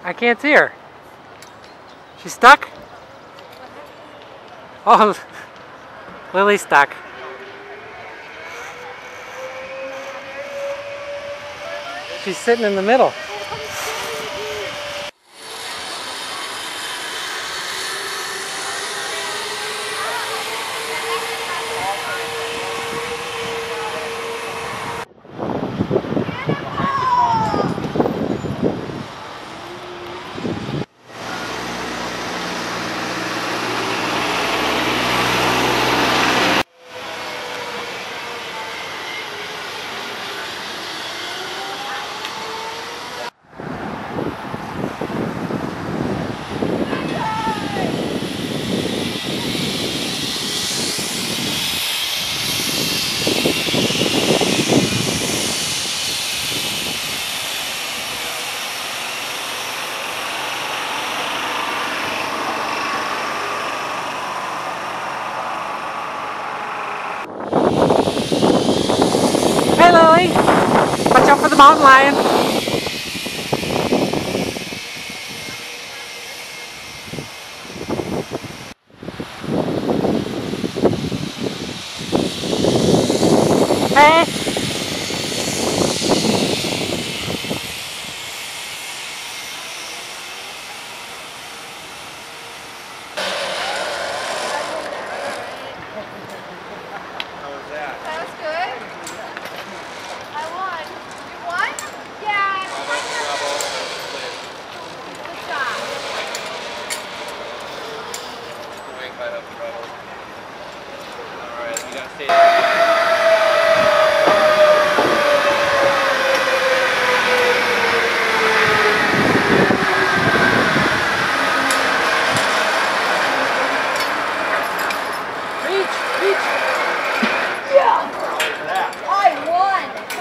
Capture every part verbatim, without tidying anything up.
I can't see her. She's stuck? Oh, Lily's stuck. She's sitting in the middle. Hey Lily, watch out for the mountain lion. Hey. How was that? That was good. I won. You won? Yeah. Good job. Way cut up trouble. Alright, you gotta stay there.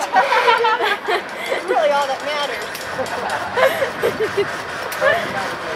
That's really all that matters.